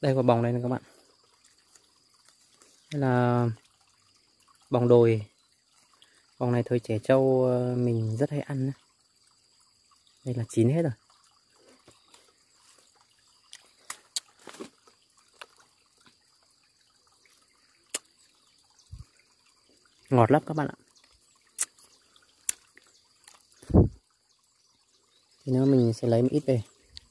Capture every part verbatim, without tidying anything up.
Đây quả bòng này nè các bạn. Đây là bòng đồi. Bòng này thời trẻ trâu mình rất hay ăn. Đây là chín hết rồi. Ngọt lắm các bạn ạ. Thì nữa mình sẽ lấy một ít về.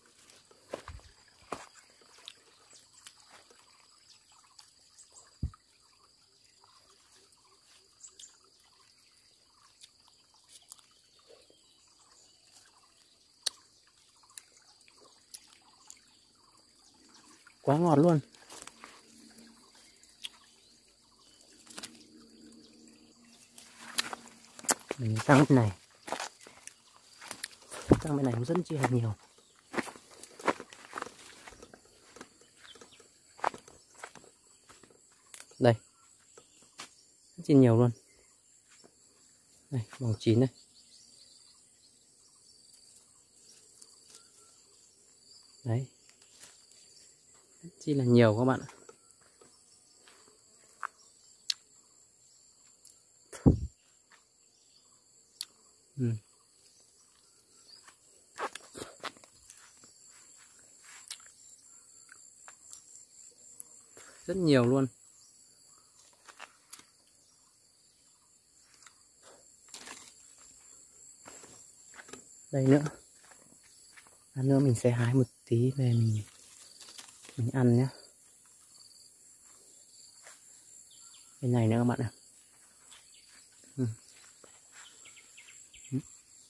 Quá ngọt luôn. Mình sang bên này. Sang bên này cũng rất chi là nhiều. Đây. Rất chi nhiều luôn. Đây, bòng chín này. Đấy. Rất chi là nhiều các bạn ạ. Ừ. Rất nhiều luôn. Đây nữa. Ăn nữa mình sẽ hái một tí về mình mình ăn nhé. Bên này nữa các bạn ạ. Ừ. Ừ.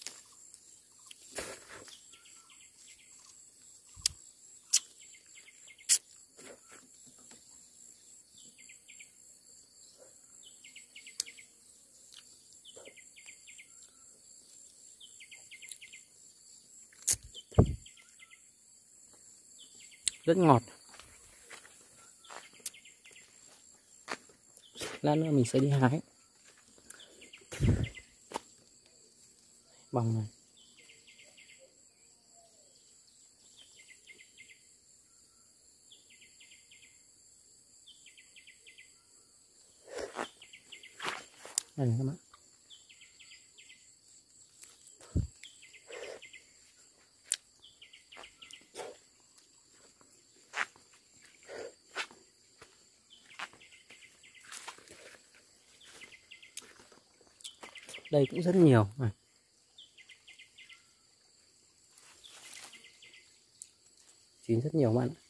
Rất ngọt. Lát nữa mình sẽ đi hái. Bòng này. Đây này các bạn. Đây cũng rất nhiều này. Chín rất nhiều bạn.